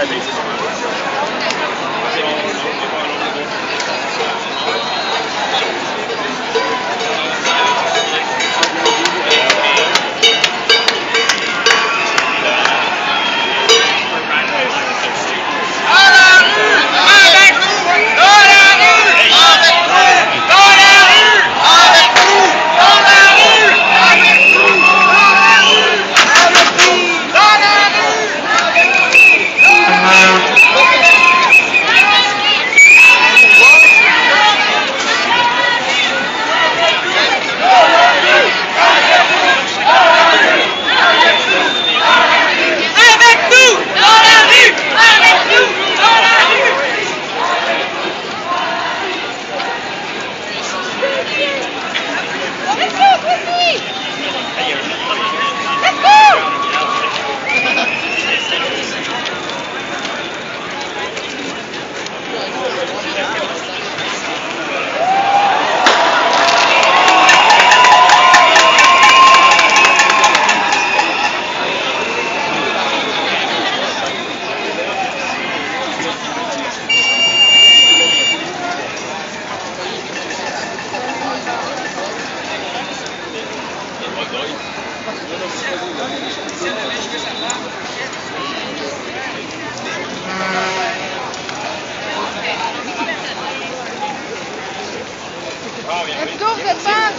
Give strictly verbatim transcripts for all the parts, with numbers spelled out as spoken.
Let's go, vous êtes fans!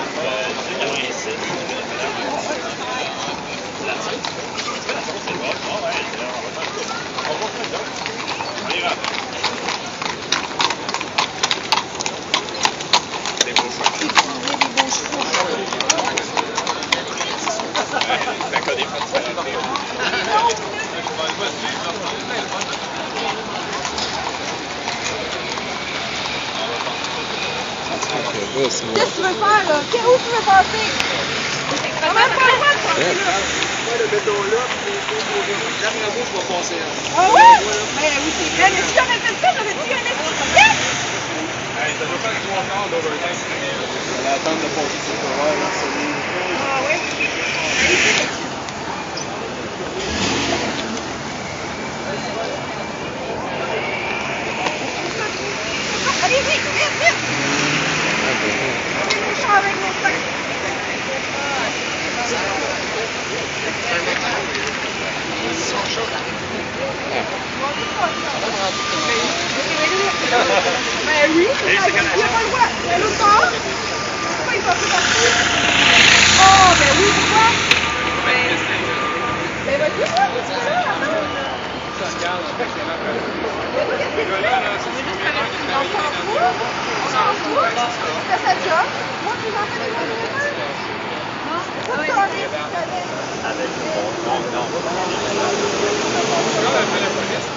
Qu'est-ce que tu veux faire là? Où tu veux passer? On n'a pas le droit de passer là! Ouais, le béton là, d'après moi, je vais passer là. Ah ouais? Mais oui, c'est vrai. Mais si j'aurais fait ça, j'aurais dit un yes! Hey, ça doit faire trois quarts d'overtime. On va attendre de passer sur le coureur, là, c'est lui. Ah ouais? Allez, vite, vite, vite! Je suis avec mon sac. Ils sont chauds là. Ben oui, il n'y a pas le droit. Mais l'autre bord, pourquoi il passe partout? Oh, ben oui, pourquoi? Ben vas-y, toi, tu es là, attends. Ça regarde, je sais qu'il y en a un. Mais toi, qu'est-ce que tu fais? On s'en fout, on s'en fout. Tu fais sa job. Moi, tu m'en fais des choses. Non, ça, c'est un livre. Non, non. C'est quand même fait la police.